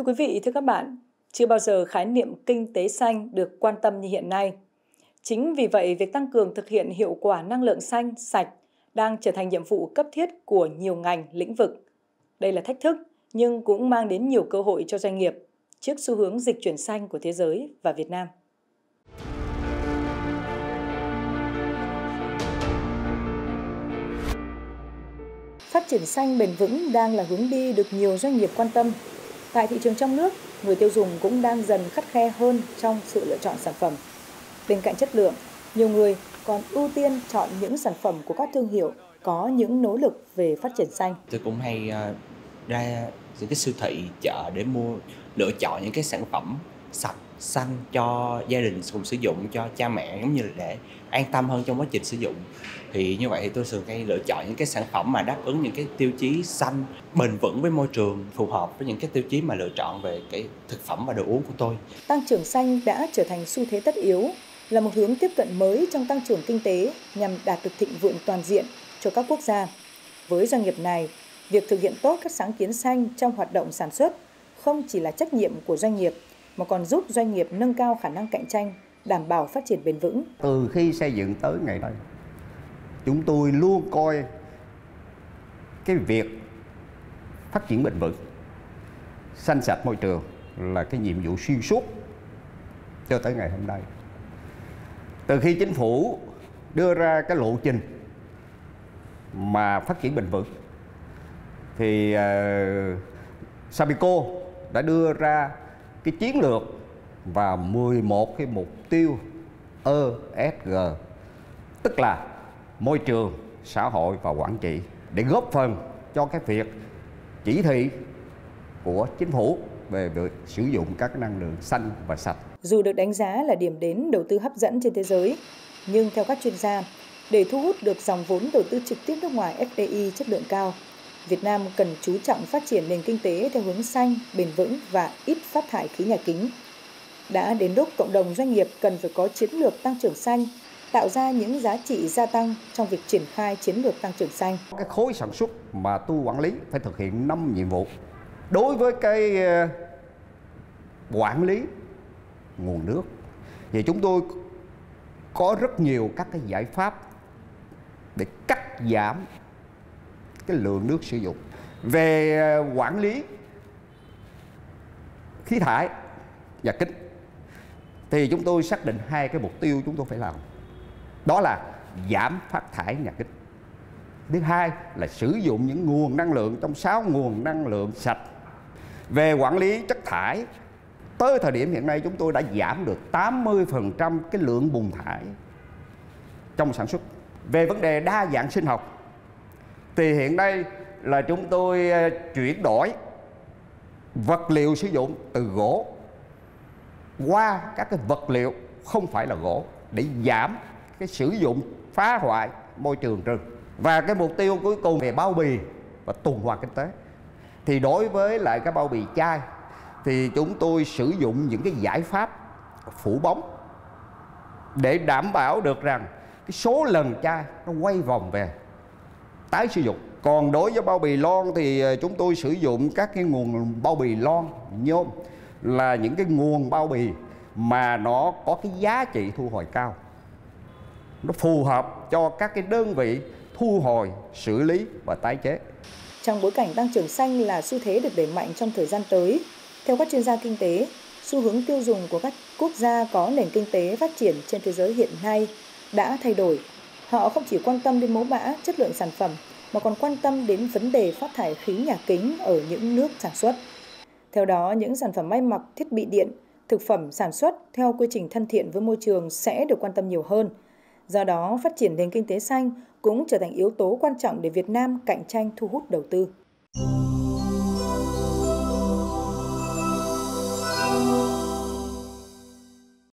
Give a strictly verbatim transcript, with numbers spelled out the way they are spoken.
Thưa quý vị, thưa các bạn, chưa bao giờ khái niệm kinh tế xanh được quan tâm như hiện nay. Chính vì vậy, việc tăng cường thực hiện hiệu quả năng lượng xanh, sạch đang trở thành nhiệm vụ cấp thiết của nhiều ngành, lĩnh vực. Đây là thách thức, nhưng cũng mang đến nhiều cơ hội cho doanh nghiệp trước xu hướng dịch chuyển xanh của thế giới và Việt Nam. Phát triển xanh bền vững đang là hướng đi được nhiều doanh nghiệp quan tâm. Tại thị trường trong nước, người tiêu dùng cũng đang dần khắt khe hơn trong sự lựa chọn sản phẩm. Bên cạnh chất lượng, nhiều người còn ưu tiên chọn những sản phẩm của các thương hiệu có những nỗ lực về phát triển xanh. Tôi cũng hay uh, ra những cái siêu thị, chợ để mua lựa chọn những cái sản phẩm sạch, xanh cho gia đình cùng sử dụng, cho cha mẹ, giống như là để an tâm hơn trong quá trình sử dụng. Thì như vậy thì tôi thường hay lựa chọn những cái sản phẩm mà đáp ứng những cái tiêu chí xanh, bền vững với môi trường, phù hợp với những cái tiêu chí mà lựa chọn về cái thực phẩm và đồ uống của tôi. Tăng trưởng xanh đã trở thành xu thế tất yếu, là một hướng tiếp cận mới trong tăng trưởng kinh tế nhằm đạt được thịnh vượng toàn diện cho các quốc gia. Với doanh nghiệp này, việc thực hiện tốt các sáng kiến xanh trong hoạt động sản xuất không chỉ là trách nhiệm của doanh nghiệp, mà còn giúp doanh nghiệp nâng cao khả năng cạnh tranh, đảm bảo phát triển bền vững. Từ khi xây dựng tới ngày nay, chúng tôi luôn coi cái việc phát triển bền vững, xanh sạch môi trường là cái nhiệm vụ xuyên suốt cho tới ngày hôm nay. Từ khi chính phủ đưa ra cái lộ trình mà phát triển bền vững thì uh, Sabeco đã đưa ra cái chiến lược và mười một cái mục tiêu E S G, tức là môi trường, xã hội và quản trị, để góp phần cho cái việc chỉ thị của chính phủ về việc sử dụng các năng lượng xanh và sạch. Dù được đánh giá là điểm đến đầu tư hấp dẫn trên thế giới, nhưng theo các chuyên gia, để thu hút được dòng vốn đầu tư trực tiếp nước ngoài F D I chất lượng cao, Việt Nam cần chú trọng phát triển nền kinh tế theo hướng xanh, bền vững và ít phát thải khí nhà kính. Đã đến lúc cộng đồng doanh nghiệp cần phải có chiến lược tăng trưởng xanh, tạo ra những giá trị gia tăng trong việc triển khai chiến lược tăng trưởng xanh. Cái khối sản xuất mà tôi quản lý phải thực hiện năm nhiệm vụ. Đối với cái quản lý nguồn nước thì chúng tôi có rất nhiều các cái giải pháp để cắt giảm cái lượng nước sử dụng. Về quản lý khí thải nhà kính thì chúng tôi xác định hai cái mục tiêu chúng tôi phải làm. Đó là giảm phát thải nhà kính. Thứ hai là sử dụng những nguồn năng lượng trong sáu nguồn năng lượng sạch. Về quản lý chất thải, tới thời điểm hiện nay chúng tôi đã giảm được tám mươi phần trăm cái lượng bùn thải trong sản xuất. Về vấn đề đa dạng sinh học thì hiện nay là chúng tôi chuyển đổi vật liệu sử dụng từ gỗ qua các cái vật liệu không phải là gỗ để giảm cái sử dụng phá hoại môi trường rừng. Và cái mục tiêu cuối cùng về bao bì và tuần hoàn kinh tế. Thì đối với lại cái bao bì chai thì chúng tôi sử dụng những cái giải pháp phủ bóng để đảm bảo được rằng cái số lần chai nó quay vòng về tái sử dụng. Còn đối với bao bì lon thì chúng tôi sử dụng các cái nguồn bao bì lon nhôm, là những cái nguồn bao bì mà nó có cái giá trị thu hồi cao, nó phù hợp cho các cái đơn vị thu hồi, xử lý và tái chế. Trong bối cảnh tăng trưởng xanh là xu thế được đẩy mạnh trong thời gian tới, theo các chuyên gia kinh tế, xu hướng tiêu dùng của các quốc gia có nền kinh tế phát triển trên thế giới hiện nay đã thay đổi. Họ không chỉ quan tâm đến mẫu mã, chất lượng sản phẩm, mà còn quan tâm đến vấn đề phát thải khí nhà kính ở những nước sản xuất. Theo đó, những sản phẩm may mặc, thiết bị điện, thực phẩm sản xuất theo quy trình thân thiện với môi trường sẽ được quan tâm nhiều hơn. Do đó, phát triển nền kinh tế xanh cũng trở thành yếu tố quan trọng để Việt Nam cạnh tranh thu hút đầu tư.